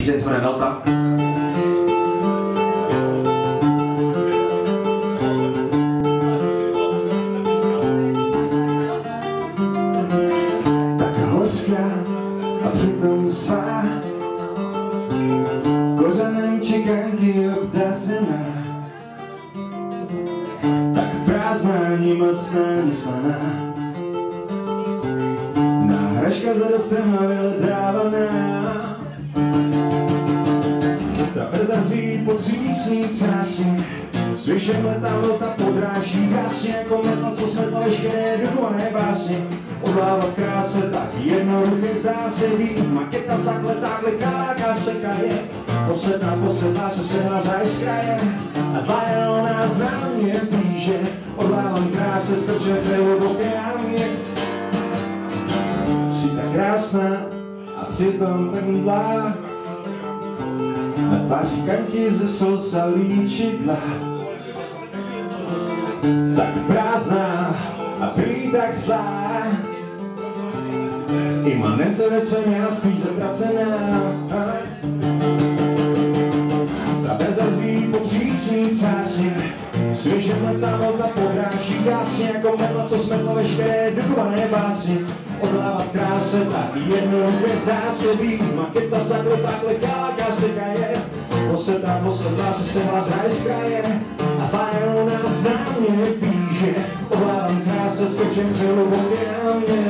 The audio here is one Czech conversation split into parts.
Píseň se jmenuje Velta. Tak horská a přitom svá, kořenem čikanky obdařená, tak prázdná, ani mastná, ani slaná. Náhražka za doptem a vyhledávaná, trapezazí potřísní třásy, slyšem letá vlta podráží krásně, jako metla, co smetla veškeré duchované básně. Odlávat kráse tak jednoduché zase, být maketa zakletá, kliká, sekaje. Posledná se sehla z kraje a zlá je ona zná mě blíže. Odlávám kráse, strče hluboký na mě. Jsi tak krásná a přitom tak mdlá, na tváři kanky ze sousa líčidla. Tak prázdná a prý tak zlá, imanence ve svém jáství zatracená. Trapezazí potřísní třásně, svěžem letá vlta podráží krásně, jako metla, co smetla veškeré duchované básně. Odlávat kráse tak jednoduché zdá se být, maketa zakletá, kliká, sekaje. Posledná se sehla z kraje a zlá je ona zná mě blíže. Odlávám kráse, skočem hluboký na mě.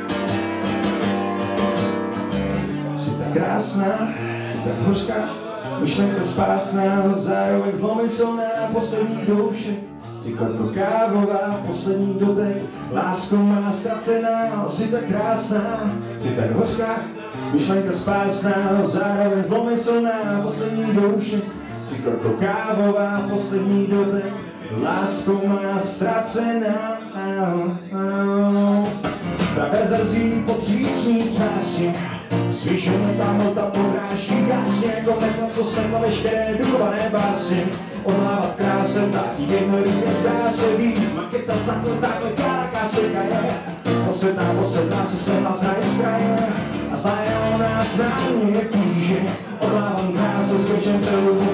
Jsi tak krásná, jsi tak hořká, myšlenka spásná, zároveň zlomyslná, poslední douše. Cikorko kávová, poslední dotek, lásko má ztracená. Jsi tak krásná, jsi tak hořká, myšlenka spásná, zároveň zlomyslná, poslední douše. Cikorko kávová, poslední dotek, lásko má ztracená. Trapezazí potřísní třásně, slyšem tam ta podráží krásně, jako metla, co smetla veškeré duchované básně. Odlávat kráse tak jednoduché zdá se být, maketa zakletá, kliká, sekaje. Posledná se sehla z kraje a zlá je ona zná mě blíže. Odlávám kráse, skočem hluboký